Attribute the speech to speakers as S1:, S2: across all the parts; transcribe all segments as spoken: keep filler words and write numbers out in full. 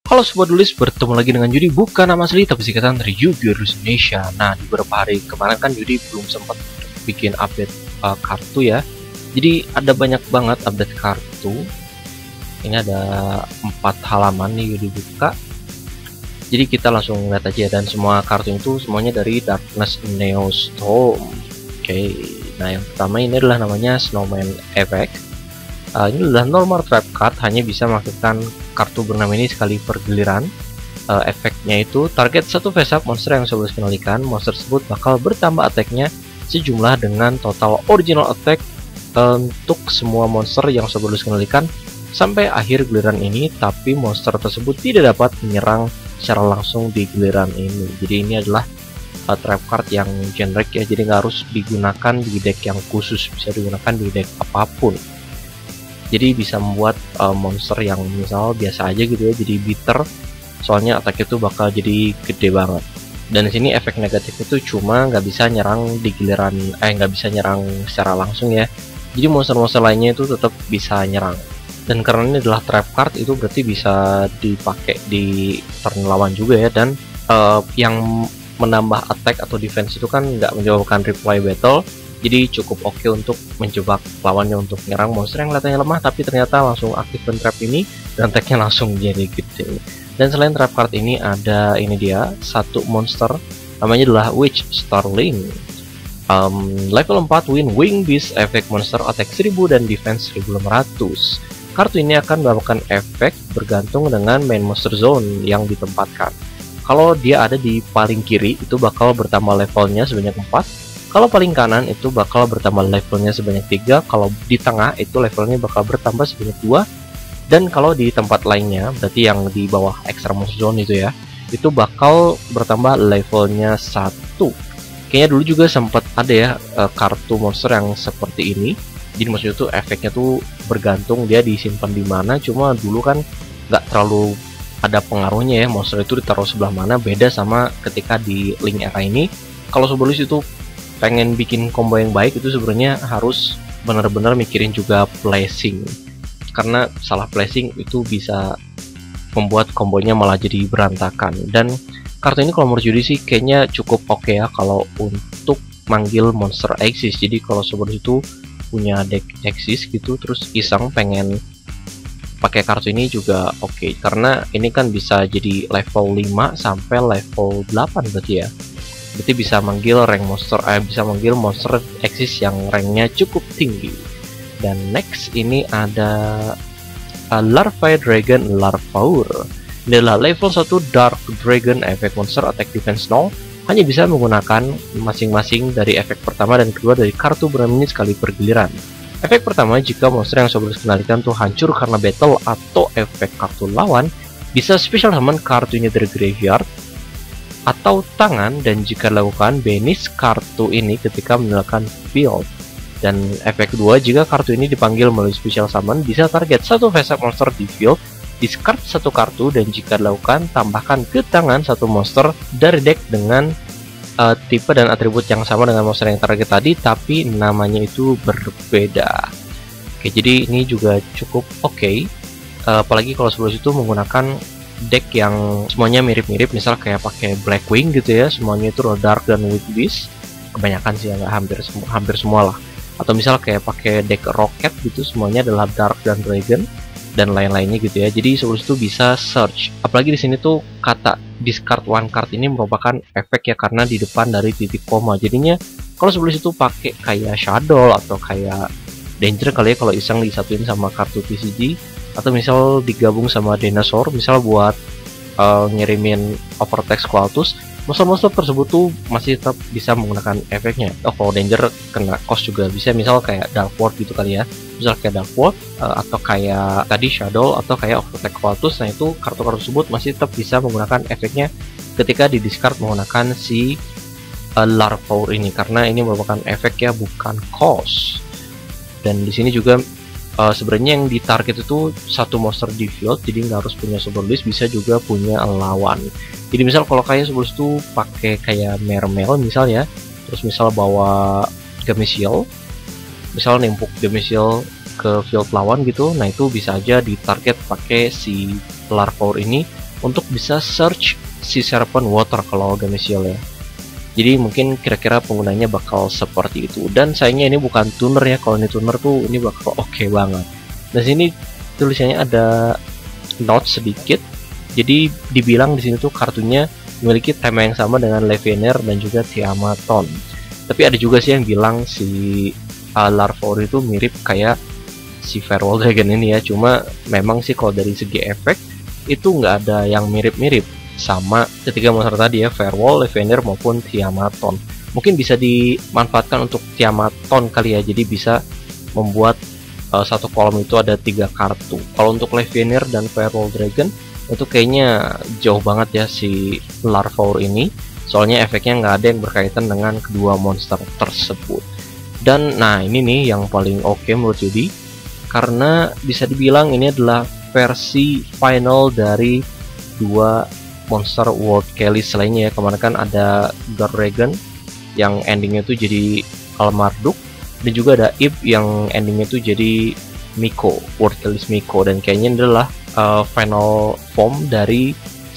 S1: Halo Sobat Dulis, bertemu lagi dengan Yudi, bukan nama asli tapi singkatan dari Yu-Gi-Oh! Indonesia. Nah, di beberapa hari kemarin kan Yudi belum sempat bikin update uh, kartu ya. Jadi ada banyak banget update kartu. Ini ada empat halaman nih Yudi buka. Jadi kita langsung lihat aja, dan semua kartu itu semuanya dari Darkness Neostorm. Oke, okay. Nah yang pertama ini adalah namanya Snowman Effect. Uh, ini adalah normal trap card, hanya bisa melakukan kartu bernama ini sekali per giliran. Uh, efeknya itu target satu face up monster yang sebelum dikendalikan, monster tersebut bakal bertambah attack-nya sejumlah dengan total original attack uh, untuk semua monster yang sebelum dikendalikan sampai akhir giliran ini, tapi monster tersebut tidak dapat menyerang secara langsung di giliran ini. Jadi ini adalah uh, trap card yang generic ya, jadi nggak harus digunakan di deck yang khusus, bisa digunakan di deck apapun. Jadi bisa membuat uh, monster yang misal biasa aja gitu ya jadi bitter, soalnya attack itu bakal jadi gede banget. Dan di sini efek negatif itu cuma nggak bisa nyerang di giliran, eh nggak bisa nyerang secara langsung ya. Jadi monster-monster lainnya itu tetap bisa nyerang. Dan karena ini adalah trap card, itu berarti bisa dipakai di turn lawan juga ya. Dan uh, yang menambah attack atau defense itu kan nggak menyebabkan reply battle. Jadi cukup oke okay untuk menjebak lawannya untuk menyerang monster yang kelihatannya lemah, tapi ternyata langsung aktif trap ini dan attack-nya langsung jadi gede. Dan selain trap card ini ada ini dia satu monster, namanya adalah Witch Starling. Um, level empat win wing beast, efek monster attack seribu dan defense seribu lima ratus. Kartu ini akan mendapatkan efek bergantung dengan main monster zone yang ditempatkan. Kalau dia ada di paling kiri itu bakal bertambah levelnya sebanyak empat. Kalau paling kanan itu bakal bertambah levelnya sebanyak tiga, kalau di tengah itu levelnya bakal bertambah sebanyak dua, dan kalau di tempat lainnya, berarti yang di bawah extra monster zone itu ya, itu bakal bertambah levelnya satu. Kayaknya dulu juga sempat ada ya uh, kartu monster yang seperti ini. Jadi maksudnya tuh efeknya tuh bergantung dia disimpan di mana, cuma dulu kan nggak terlalu ada pengaruhnya ya, monster itu ditaruh sebelah mana, beda sama ketika di link era ini. Kalau sebelum itu pengen bikin combo yang baik itu sebenarnya harus benar-benar mikirin juga placing, karena salah placing itu bisa membuat kombonya malah jadi berantakan. Dan kartu ini kalau menurut Judi sih kayaknya cukup oke okay ya kalau untuk manggil monster Axis. Jadi kalau sebelum itu punya deck Axis gitu terus iseng pengen pakai kartu ini juga oke okay, karena ini kan bisa jadi level lima sampai level delapan berarti ya. Berarti bisa manggil rank monster, eh, bisa manggil monster Axis yang ranknya cukup tinggi. Dan next ini ada uh, Larvae Dragon Larvaur. Ini adalah level satu Dark Dragon, efek monster attack defense nol. Hanya bisa menggunakan masing-masing dari efek pertama dan kedua dari kartu bernama ini sekali per giliran. Efek pertama, jika monster yang sebelum dikendalikan tuh hancur karena battle atau efek kartu lawan, bisa special summon kartunya dari graveyard atau tangan, dan jika dilakukan banish kartu ini ketika menyalakan field. Dan efek kedua, jika kartu ini dipanggil melalui special summon, bisa target satu face up monster di field, discard satu kartu, dan jika dilakukan tambahkan ke tangan satu monster dari deck dengan uh, tipe dan atribut yang sama dengan monster yang target tadi, tapi namanya itu berbeda. Oke, jadi ini juga cukup oke okay. uh, apalagi kalau sebelum itu menggunakan deck yang semuanya mirip-mirip, misal kayak pakai Blackwing gitu ya, semuanya itu dark dan weak beast, kebanyakan sih ya, nggak hampir semua, hampir semua lah. Atau misal kayak pakai deck Rocket gitu, semuanya adalah dark dan dragon dan lain-lainnya gitu ya. Jadi sebelum itu bisa search. Apalagi di sini tuh kata discard one card ini merupakan efek ya, karena di depan dari titik koma. Jadinya kalau sebelum itu pakai kayak Shadow atau kayak Danger kali ya kalau iseng disatuin sama kartu T C G, atau misal digabung sama Dinosaur, misal buat uh, ngirimin Overtext Qualtus, monster-monster tersebut tuh masih tetap bisa menggunakan efeknya. Oh, kalau Danger kena cost juga bisa, misal kayak Dark World gitu kali ya, misal kayak Dark World uh, atau kayak tadi Shadow atau kayak Overtext Qualtus. Nah itu kartu-kartu tersebut masih tetap bisa menggunakan efeknya ketika di discard menggunakan si uh, Larvaur ini, karena ini merupakan efek ya, bukan cost. Dan di sini juga Uh, sebenarnya yang ditarget itu satu monster di field, jadi nggak harus punya super list, bisa juga punya lawan. Jadi misal kalau kayak sebelum itu pakai kayak Mermail misal ya, terus misal bawa Gameciel, misal nimpuk Gameciel ke field lawan gitu, nah itu bisa aja ditarget pakai si Larvaur ini untuk bisa search si Serpent Water kalau Gameciel ya. Jadi mungkin kira-kira penggunanya bakal seperti itu. Dan sayangnya ini bukan tuner ya. Kalau ini tuner tuh ini bakal oke okay banget. Nah sini tulisannya ada note sedikit. Jadi dibilang di sini tuh kartunya memiliki tema yang sama dengan Levener dan juga Tiamaton. Tapi ada juga sih yang bilang si uh, Larvaur itu mirip kayak si Firewall Dragon ini ya. Cuma memang sih kalau dari segi efek itu nggak ada yang mirip-mirip sama ketiga monster tadi ya, Firewall, Levener maupun Tiamaton. Mungkin bisa dimanfaatkan untuk Tiamaton kali ya, jadi bisa membuat uh, satu kolom itu ada tiga kartu. Kalau untuk Levener dan Firewall Dragon itu kayaknya jauh banget ya si Larvaur ini, soalnya efeknya nggak ada yang berkaitan dengan kedua monster tersebut. Dan nah ini nih yang paling oke okay menurut Yudi, karena bisa dibilang ini adalah versi final dari dua monster World Kelly lainnya ya. Kemarin kan ada Dragon yang endingnya tuh jadi Almarduk, dan juga ada Ib yang endingnya tuh jadi Miko, World Kelly Miko, dan kayaknya ini adalah uh, final form dari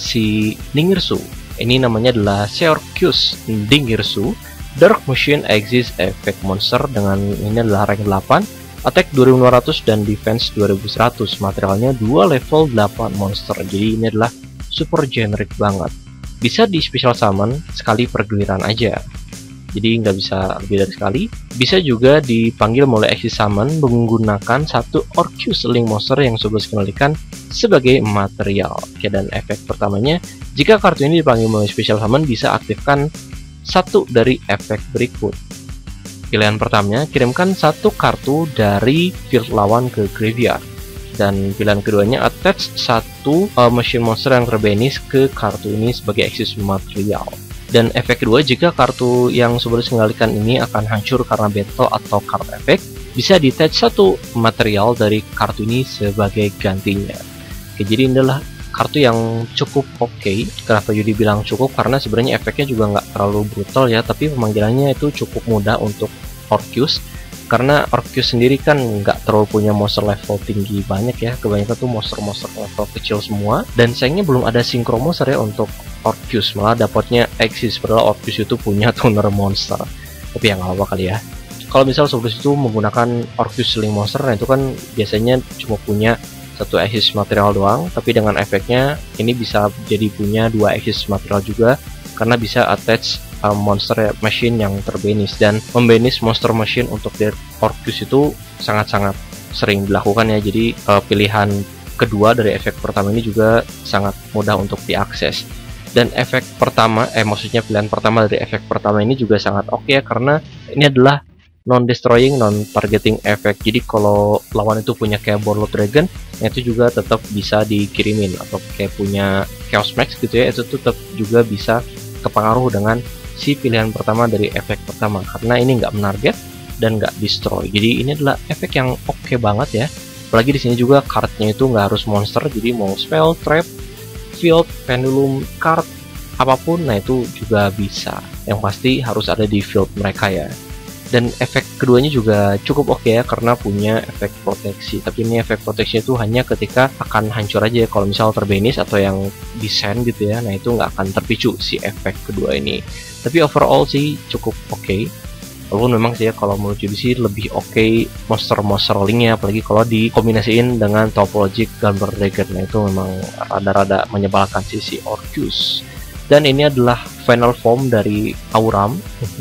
S1: si Ningirsu. Ini namanya adalah Seorcus Ningirsu Dark Machine Exist Effect Monster, dengan ini adalah rank delapan, attack dua ribu lima ratus dan defense dua ribu seratus. Materialnya dua level delapan monster. Jadi ini adalah super generic banget. Bisa di special summon sekali per giliran aja, jadi nggak bisa lebih dari sekali. Bisa juga dipanggil mulai exit summon menggunakan satu Orcus Link monster yang sudah dikendalikan sebagai material. Oke, dan efek pertamanya, jika kartu ini dipanggil mulai special summon, bisa aktifkan satu dari efek berikut. Pilihan pertamanya, kirimkan satu kartu dari field lawan ke graveyard. Dan pilihan keduanya, attach satu uh, machine monster yang terbanish ke kartu ini sebagai exit material. Dan efek kedua, jika kartu yang sudah dikendalikan ini akan hancur karena battle atau card effect, bisa di-attach satu material dari kartu ini sebagai gantinya. Oke, jadi ini adalah kartu yang cukup oke okay. Kenapa Yudi bilang cukup? Karena sebenarnya efeknya juga nggak terlalu brutal ya, tapi pemanggilannya itu cukup mudah untuk Orcus. Karena Orcus sendiri kan nggak terlalu punya monster level tinggi banyak ya, kebanyakan tuh monster-monster level kecil semua. Dan sayangnya belum ada synchro monster ya untuk Orcus, malah dapatnya Exist, padahal Orcus itu punya tuner monster. Tapi ya nggak apa-apa kali ya. Kalau misal Sobrus itu menggunakan Orcus Link monster, nah itu kan biasanya cuma punya satu Exist material doang, tapi dengan efeknya ini bisa jadi punya dua Exist material juga, karena bisa attach uh, monster machine yang terbanish. Dan membanish monster machine untuk dari Orcus itu sangat-sangat sering dilakukan ya. Jadi uh, pilihan kedua dari efek pertama ini juga sangat mudah untuk diakses. Dan efek pertama, eh maksudnya pilihan pertama dari efek pertama ini juga sangat oke okay ya, karena ini adalah non-destroying, non-targeting effect. Jadi kalau lawan itu punya kayak Borlo Dragon, itu juga tetap bisa dikirimin, atau kayak punya Chaos Max gitu ya, itu tetap juga bisa kepengaruh dengan si pilihan pertama dari efek pertama, karena ini nggak menarget dan nggak destroy. Jadi ini adalah efek yang oke okay banget ya. Apalagi di sini juga cardnya itu nggak harus monster, jadi mau spell, trap, field, pendulum, card, apapun, nah itu juga bisa. Yang pasti harus ada di field mereka ya. Dan efek keduanya juga cukup oke okay ya, karena punya efek proteksi. Tapi ini efek proteksi itu hanya ketika akan hancur aja ya. Kalau misal terbanish atau yang descend gitu ya, nah itu nggak akan terpicu si efek kedua ini. Tapi overall sih cukup oke okay. Walaupun memang sih ya, kalau menurut Yudi sih lebih oke okay monster-monster linknya, apalagi kalau dikombinasiin dengan topologic Gunber Dragon. Nah itu memang rada-rada menyebalkan sih si Orcus. Dan ini adalah final form dari Auram.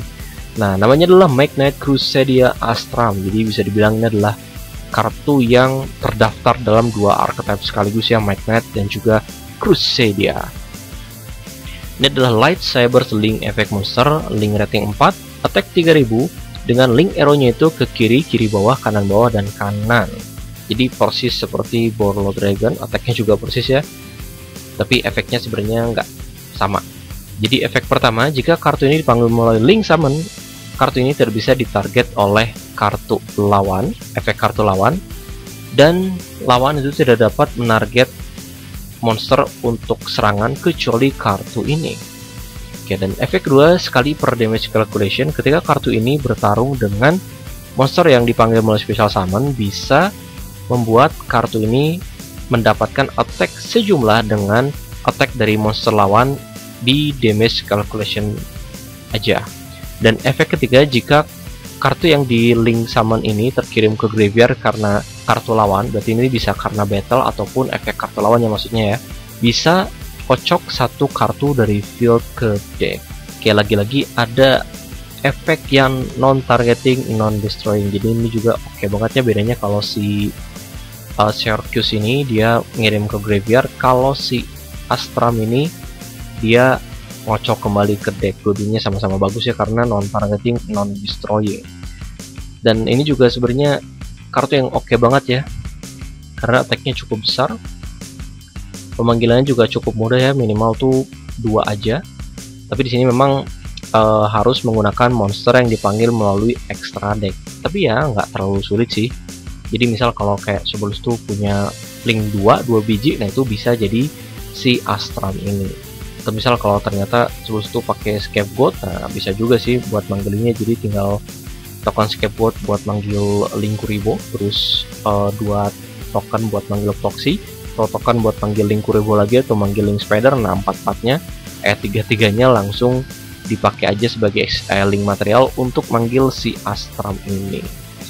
S1: Nah, namanya adalah Magnet Crusadia Astram. Jadi bisa dibilang ini adalah kartu yang terdaftar dalam dua archetype sekaligus ya, Magnet dan juga Crusadia. Ini adalah Lightsaber Link Effect Monster, Link rating empat, attack tiga ribu, dengan link arrow-nya itu ke kiri, kiri bawah, kanan bawah, dan kanan. Jadi persis seperti Borlo Dragon, attack-nya juga persis ya. Tapi efeknya sebenarnya nggak sama. Jadi efek pertama, jika kartu ini dipanggil melalui link summon, kartu ini tidak bisa ditarget oleh kartu lawan, efek kartu lawan, dan lawan itu tidak dapat menarget monster untuk serangan kecuali kartu ini. Oke, dan efek kedua, sekali per damage calculation, ketika kartu ini bertarung dengan monster yang dipanggil melalui special summon, bisa membuat kartu ini mendapatkan attack sejumlah dengan attack dari monster lawan di damage calculation aja. Dan efek ketiga, jika kartu yang di link summon ini terkirim ke graveyard karena kartu lawan, berarti ini bisa karena battle ataupun efek kartu lawannya maksudnya ya, bisa kocok satu kartu dari field ke deck. Oke, lagi-lagi ada efek yang non targeting, non destroying. Jadi ini juga oke banget ya, bedanya kalau si uh, Syracuse ini dia ngirim ke graveyard, kalau si Astram ini dia ngocok kembali ke deck. Dua-duanya sama-sama bagus ya karena non targeting, non destroying. Dan ini juga sebenarnya kartu yang oke banget ya karena attacknya cukup besar, pemanggilannya juga cukup mudah ya, minimal tuh dua aja. Tapi di sini memang uh, harus menggunakan monster yang dipanggil melalui extra deck, tapi ya nggak terlalu sulit sih. Jadi misal kalau kayak Sebulus tuh punya link dua, dua biji, nah itu bisa jadi si Astram ini. Atau misal kalau ternyata Sebulus tuh pakai Scapegoat, nah bisa juga sih buat manggilinnya. Jadi tinggal token Scapegoat buat manggil Linkuriboh, terus uh, dua token buat manggil Toxie, atau token buat manggil Linkuriboh lagi atau manggil Link Spider. Nah empat-empatnya eh tiga-tiganya langsung dipakai aja sebagai eh, link material untuk manggil si Astram ini.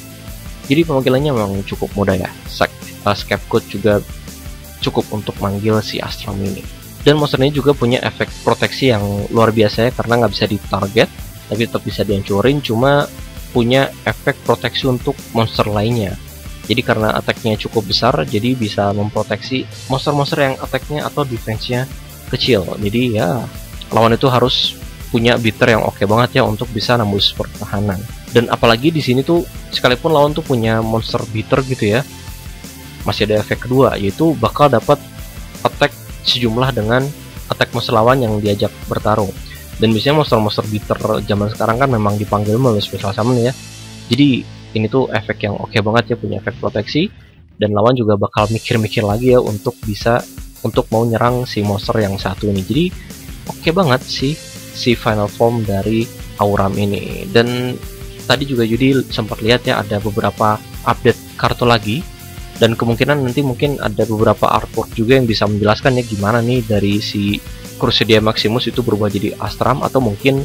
S1: Jadi pemanggilannya memang cukup mudah ya. Scapegoat juga cukup untuk manggil si Astram ini. Dan monster ini juga punya efek proteksi yang luar biasa ya, karena nggak bisa ditarget tapi tetap bisa dihancurin, cuma punya efek proteksi untuk monster lainnya. Jadi karena attacknya cukup besar, jadi bisa memproteksi monster-monster yang attacknya atau defense-nya kecil. Jadi ya lawan itu harus punya bitter yang oke banget ya untuk bisa nembus pertahanan. Dan apalagi di sini tuh sekalipun lawan tuh punya monster bitter gitu ya, masih ada efek kedua, yaitu bakal dapat attack sejumlah dengan attack monster lawan yang diajak bertarung. Dan biasanya monster-monster bitter zaman sekarang kan memang dipanggil melalui special summon ya. Jadi ini tuh efek yang oke banget ya, punya efek proteksi, dan lawan juga bakal mikir-mikir lagi ya untuk bisa untuk mau nyerang si monster yang satu ini. Jadi oke banget sih si final form dari Auram ini. Dan tadi juga Yudi sempat lihat ya ada beberapa update kartu lagi, dan kemungkinan nanti mungkin ada beberapa artwork juga yang bisa menjelaskan ya gimana nih dari si Crusadia Maximus itu berubah jadi Astram, atau mungkin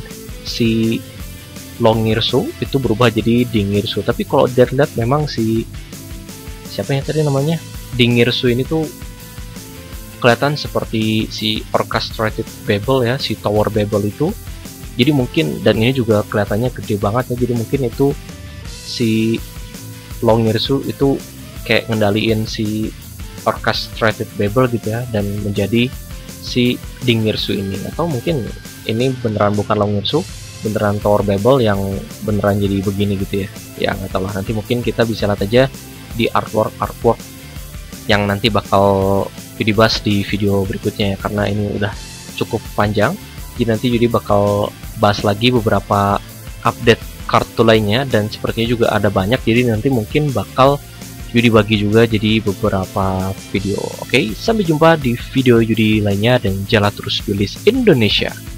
S1: si Longirsu itu berubah jadi Dingirsu. Tapi kalau dari lihat memang si siapa yang tadi namanya Dingirsu ini tuh kelihatan seperti si Orchestrated Babel ya, si Tower Babel itu. Jadi mungkin, dan ini juga kelihatannya gede banget ya, jadi mungkin itu si Longirsu itu kayak ngendaliin si Orchestrated Babel gitu ya, dan menjadi si Dingirsu ini. Atau mungkin ini beneran bukan Longirsu, beneran Tower Babel yang beneran jadi begini gitu ya. Ya nggak tahu lah, nanti mungkin kita bisa lihat aja di artwork artwork yang nanti bakal dibahas di video berikutnya ya, karena ini udah cukup panjang. Jadi nanti Yudi bakal bahas lagi beberapa update kartu lainnya, dan sepertinya juga ada banyak, jadi nanti mungkin bakal Yudi bagi juga jadi beberapa video. Oke, sampai jumpa di video Yudi lainnya, dan jalan terus Yulis Indonesia.